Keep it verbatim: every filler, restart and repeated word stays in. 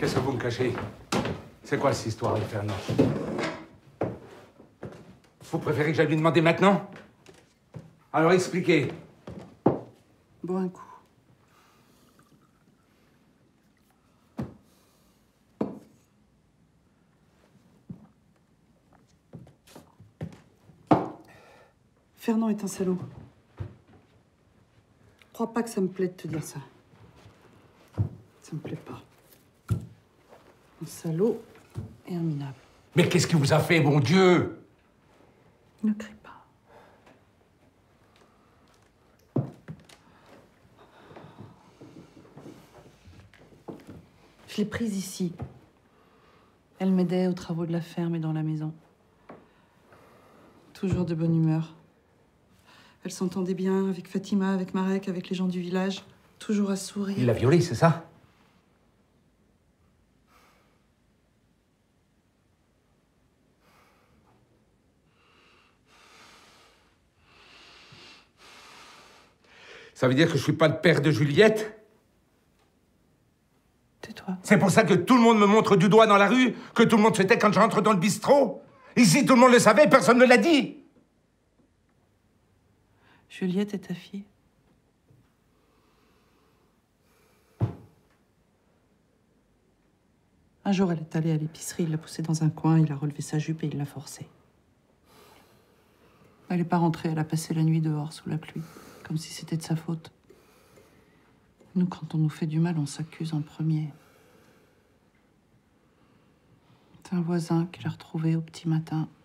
Qu'est-ce que vous me cachez? C'est quoi cette histoire avec Fernand? Vous préférez que j'aille lui demander maintenant? Alors expliquez. Bois un coup. Fernand est un salaud. Crois pas que ça me plaît de te dire ça. Ça me plaît pas. Un salaud et un minable. Mais qu'est-ce qu'il vous a fait, mon Dieu? Ne crie pas. Je l'ai prise ici. Elle m'aidait aux travaux de la ferme et dans la maison. Toujours de bonne humeur. Elle s'entendait bien avec Fatima, avec Marek, avec les gens du village. Toujours à sourire. Il l'a violée, c'est ça? Ça veut dire que je suis pas le père de Juliette? Tais-toi. C'est pour ça que tout le monde me montre du doigt dans la rue, que tout le monde se tait quand j'entre dans le bistrot? Ici, tout le monde le savait, personne ne l'a dit. Juliette est ta fille. Un jour, elle est allée à l'épicerie, il l'a poussée dans un coin, il a relevé sa jupe et il l'a forcée. Elle n'est pas rentrée, elle a passé la nuit dehors sous la pluie, comme si c'était de sa faute. Nous, quand on nous fait du mal, on s'accuse en premier. C'est un voisin qui l'a retrouvée au petit matin.